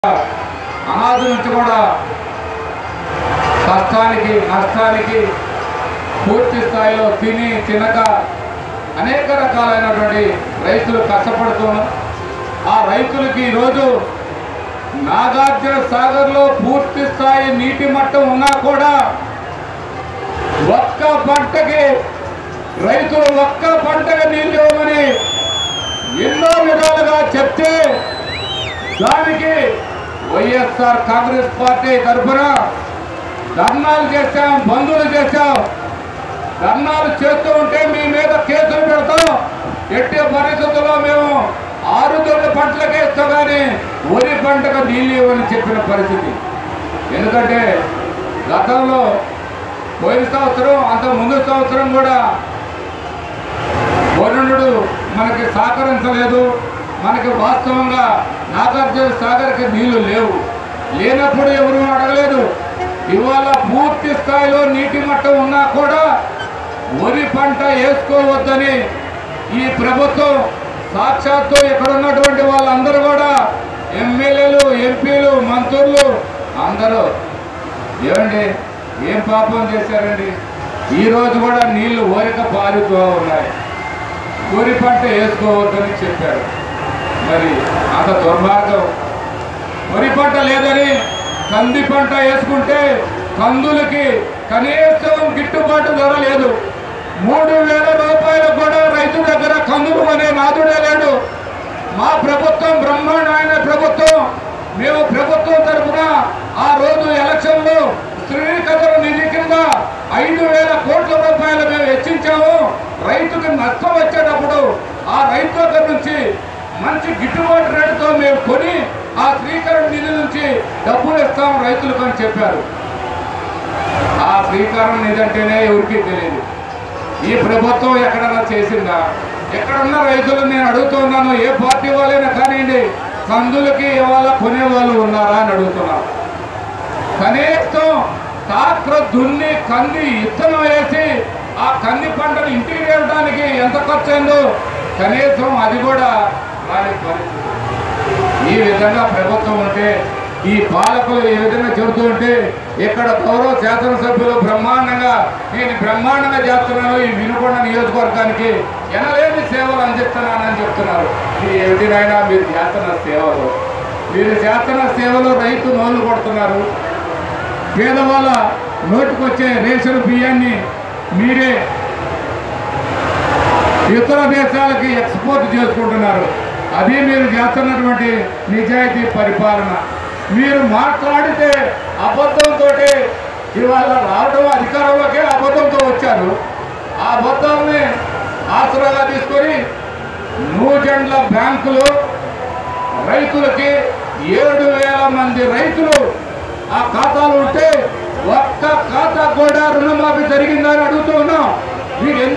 అనాది నుంచి కూడా కష్టానికి నష్టానికి పూర్తి స్థాయిలో తినక అనేక రకాలైనటువంటి రైతులు కష్టపడుతున్నారు. ఆ రైతులకి ఈరోజు నాగార్జున సాగర్లో పూర్తి స్థాయి నీటి మట్టం ఉన్నా కూడా ఒక్క పంటకి రైతులు ఒక్క పంటగా నీళ్ళు ఇవ్వమని ఎన్నో విధాలుగా చెప్తే దానికి వైఎస్ఆర్ కాంగ్రెస్ పార్టీ తరఫున ధర్నాలు చేశాం, బంధువులు చేశాం. ధర్నాలు చేస్తూ ఉంటే మీ మీద కేసులు పెడతాం, ఎట్టి పరిస్థితుల్లో మేము 6 పంటలకే ఇస్తాం కానీ వరి పంటకు నీళ్ళు ఇవ్వని చెప్పిన పరిస్థితి. ఎందుకంటే గతంలో పోయిన సంవత్సరం అంత ముందు సంవత్సరం కూడా వరుణుడు మనకి సహకరించలేదు. మనకి వాస్తవంగా నాగార్జున సాగర్కి నీళ్లు లేనప్పుడు ఎవరు అడగలేదు. ఇవాళ పూర్తి స్థాయిలో నీటి మట్టం ఉన్నా కూడా వరి పంట వేసుకోవద్దని ఈ ప్రభుత్వం సాక్షాత్తు ఇక్కడ ఉన్నటువంటి వాళ్ళందరూ కూడా ఎమ్మెల్యేలు, ఎంపీలు, మంత్రులు అందరూ ఏమండి ఏం పాపం చేశారండి? ఈరోజు కూడా నీళ్లు ఓరిక పారుతూ ఉన్నాయి. వరి పంట వేసుకోవద్దని చెప్పారు. మరి అంత దుర్మార్గం. వరి పంట లేదని కంది పంట వేసుకుంటే కందులకి కనీసం గిట్టుబాటు ధర లేదు. 3,000 రూపాయలు కూడా రైతు దగ్గర కందులు అనే నాదుడే లేడు. మా ప్రభుత్వం బ్రహ్మాండమైన ప్రభుత్వం. మేము ప్రభుత్వం తరఫున ఆ రోజు ఎలక్షన్లో శ్రీకథల నిధి కింద 5,000 కోట్ల రూపాయలు మేము వెచ్చించాము. రైతుకి నష్టం వచ్చేటప్పుడు ఆ రైతు దగ్గర నుంచి మంచి గిట్టుబాటు రేటుతో మేము కొని ఆ శ్రీకరణ నిధి నుంచి డబ్బులు ఇస్తాం రైతులకు అని చెప్పారు. ఆ శ్రీకరణ నిధి అంటేనే ఎవరికి తెలియదు. ఈ ప్రభుత్వం ఎక్కడన్నా చేసిందా? ఎక్కడున్న రైతులు నేను అడుగుతున్నాను, ఏ పార్టీ వాళ్ళైనా కానివ్వండి, కందులకి ఇవాళ కొనేవాళ్ళు ఉన్నారా అని అడుగుతున్నాను. కనీసం ట్రాక్టర్ దున్ని కంది ఇత్తనం వేసి ఆ కంది పంటను ఇంటికి వెళ్ళడానికి ఎంత ఖర్చు అయిందో కనీసం అది కూడా రాని పరిస్థితి. ఈ విధంగా ప్రభుత్వం ఉంటే, ఈ పాలకులు ఈ విధంగా చెబుతూ ఉంటే, ఇక్కడ గౌరవ శాసనసభ్యులు నేను బ్రహ్మాండంగా చేస్తున్నాను, ఈ వినుకొండ నియోజకవర్గానికి ఎనలేని సేవలు అందిస్తున్నానని చెప్తున్నారు. ఇది ఏమిటినైనా మీరు చేస్తున్న సేవలు, రైతు నోళ్ళు కొడుతున్నారు. పేదవాళ్ళ నోటికొచ్చే రేషన్ బియ్యాన్ని మీరే ఇతర దేశాలకి ఎక్స్పోర్ట్ చేసుకుంటున్నారు. అది మీరు చేస్తున్నటువంటి నిజాయితీ పరిపాలన. మీరు మాట్లాడితే అబద్ధంతో ఇవాళ రావడం అధికారంలోకే అబద్ధంతో వచ్చారు. ఆ అబద్ధాన్ని ఆసరాగా తీసుకొని నూజెండ్ల బ్యాంకులు రైతులకి 7,000 మంది రైతులు ఆ ఖాతాలు ఉంటే ఒక్క ఖాతా కూడా రుణమాఫీ జరిగిందని అడుగుతూ ఉన్నాం. మీరు